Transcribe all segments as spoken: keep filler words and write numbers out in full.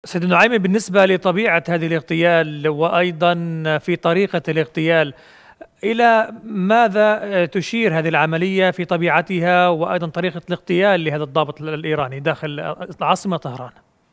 سيد النعيمي، بالنسبة لطبيعة هذه الاغتيال وأيضا في طريقة الاغتيال، إلى ماذا تشير هذه العملية في طبيعتها وأيضا طريقة الاغتيال لهذا الضابط الإيراني داخل العاصمة طهران؟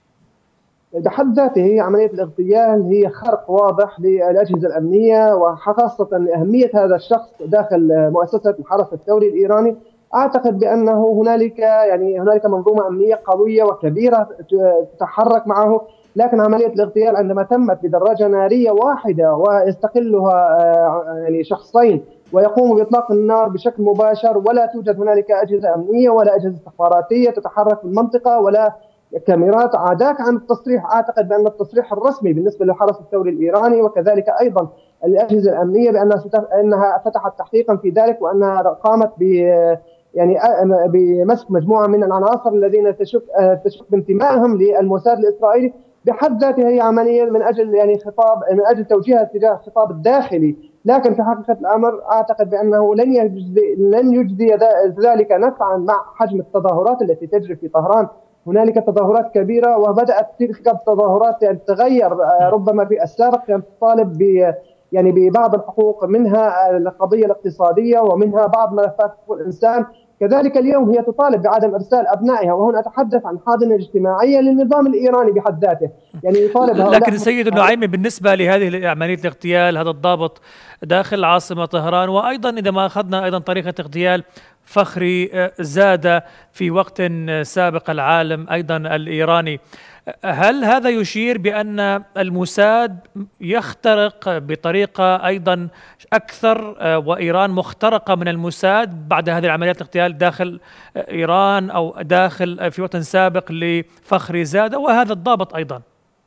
بحد ذاته هي عملية الاغتيال هي خرق واضح للأجهزة الأمنية، وخاصة أهمية هذا الشخص داخل مؤسسة الحرس الثوري الإيراني. أعتقد بأنه هنالك يعني هنالك منظومة أمنية قوية وكبيرة تتحرك معه، لكن عملية الاغتيال عندما تمت بدراجة نارية واحدة ويستقلها يعني شخصين ويقوموا بإطلاق النار بشكل مباشر، ولا توجد هنالك أجهزة أمنية ولا أجهزة استخباراتية تتحرك في المنطقة ولا كاميرات. عاداك عن التصريح، أعتقد بأن التصريح الرسمي بالنسبة للحرس الثوري الإيراني وكذلك أيضا الأجهزة الأمنية بأنها أنها فتحت تحقيقا في ذلك، وأنها قامت ب يعني بمسك مجموعة من العناصر الذين تشك تشك بانتمائهم للموساد الإسرائيلي. بحد ذاتها هي عملية من أجل يعني خطاب من أجل توجيهها تجاه الخطاب الداخلي، لكن في حقيقة الأمر أعتقد بأنه لن يجزي لن يجزي ذلك نفعا مع حجم التظاهرات التي تجري في طهران. هنالك تظاهرات كبيرة وبدأت تلك التظاهرات يعني تتغير. ربما في السابق كانت تطالب ب يعني ببعض الحقوق، منها القضية الاقتصادية ومنها بعض ملفات حقوق الإنسان. كذلك اليوم هي تطالب بعدم إرسال أبنائها، وهنا أتحدث عن حاضنة اجتماعية للنظام الإيراني بحد ذاته. يعني يطالب لكن سيد النعيمي، بالنسبة لهذه عملية الاغتيال، هذا الضابط داخل العاصمة طهران، وأيضا إذا ما أخذنا أيضا طريقة اغتيال فخري زادة في وقت سابق العالم أيضا الإيراني، هل هذا يشير بأن الموساد يخترق بطريقة أيضا أكثر وإيران مخترقة من الموساد بعد هذه العمليات الاغتيال داخل إيران أو داخل في وطن سابق لفخري زادة وهذا الضابط أيضا؟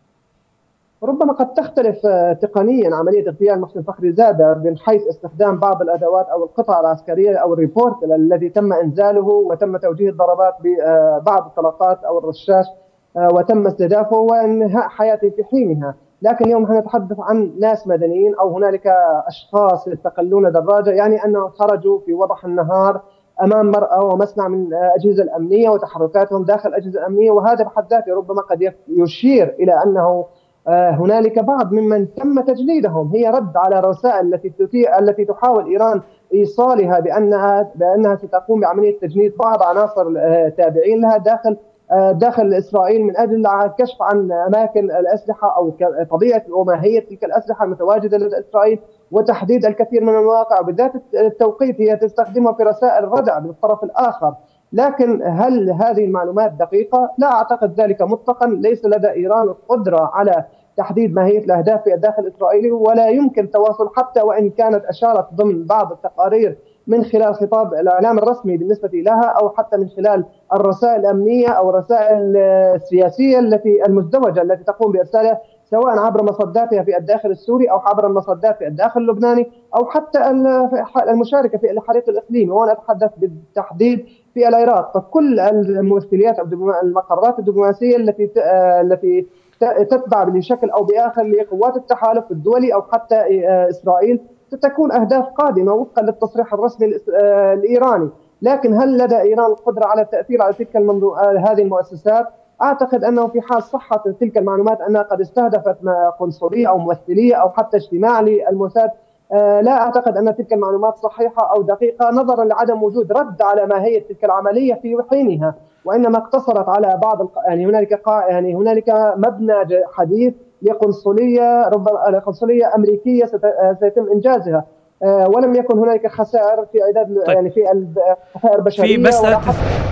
ربما قد تختلف تقنيا عملية اغتيال محسن فخري زادة من حيث استخدام بعض الأدوات أو القطع العسكرية أو الريبورت الذي تم إنزاله وتم توجيه الضربات ببعض الطلقات أو الرشاش وتم استهدافه وانهاء حياته في حينها. لكن اليوم نحن نتحدث عن ناس مدنيين او هنالك اشخاص يستقلون دراجه، يعني انهم خرجوا في وضح النهار امام مرأى ومسمع من الاجهزه الامنيه وتحركاتهم داخل الاجهزه الامنيه، وهذا بحد ذاته ربما قد يشير الى انه هنالك بعض ممن تم تجنيدهم. هي رد على الرسائل التي التي تحاول ايران ايصالها بانها بانها ستقوم بعمليه تجنيد بعض عناصر تابعين لها داخل داخل إسرائيل من أجل الكشف عن أماكن الأسلحة أو طبيعة وماهية تلك الأسلحة المتواجدة لدى إسرائيل، وتحديد الكثير من المواقع، وبذات التوقيت هي تستخدمها في رسائل ردع بالطرف الآخر. لكن هل هذه المعلومات دقيقة؟ لا أعتقد ذلك مطلقا. ليس لدى إيران القدرة على تحديد ماهية الأهداف في الداخل الإسرائيلي، ولا يمكن التواصل حتى وإن كانت أشارت ضمن بعض التقارير من خلال خطاب الإعلام الرسمي بالنسبة لها، أو حتى من خلال الرسائل الأمنية أو الرسائل السياسية التي المزدوجة التي تقوم بإرسالها سواء عبر مصداتها في الداخل السوري أو عبر المصدات في الداخل اللبناني أو حتى المشاركة في الحريق الإقليمي، وأنا أتحدث بالتحديد في العراق. فكل الممثليات أو المقرات الدبلوماسية التي التي تتبع بشكل أو بآخر لقوات التحالف الدولي أو حتى إسرائيل ستكون أهداف قادمة وفقا للتصريح الرسمي الإيراني. لكن هل لدى إيران القدرة على التأثير على تلك المنظو... هذه المؤسسات؟ أعتقد أنه في حال صحة تلك المعلومات أنها قد استهدفت قنصلية أو ممثلية أو حتى اجتماع للموساد، لا أعتقد أن تلك المعلومات صحيحة أو دقيقة نظرا لعدم وجود رد على ماهية تلك العملية في حينها، وإنما اقتصرت على بعض الق... يعني هنالك قا... يعني هنالك مبنى حديث لقنصلية ربما قنصلية أمريكية ست... سيتم إنجازها، ولم يكن هنالك خسائر في عدد طيب. يعني في خسائر بشرية في مسألة